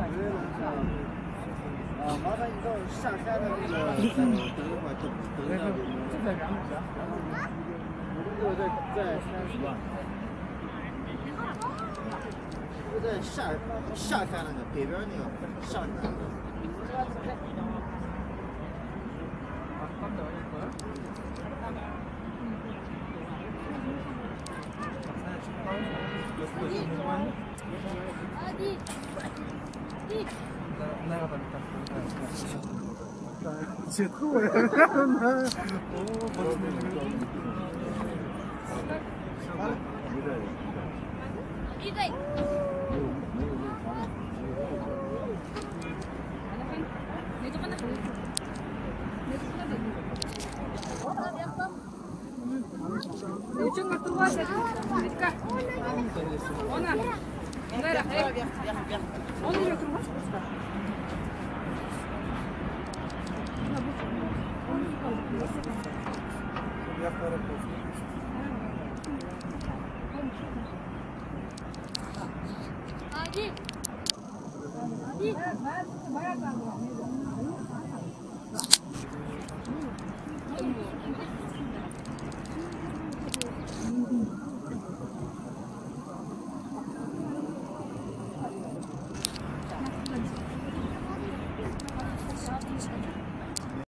麻烦你到下山的那个等一会儿，等一下。我们在下山那个北边那个上山。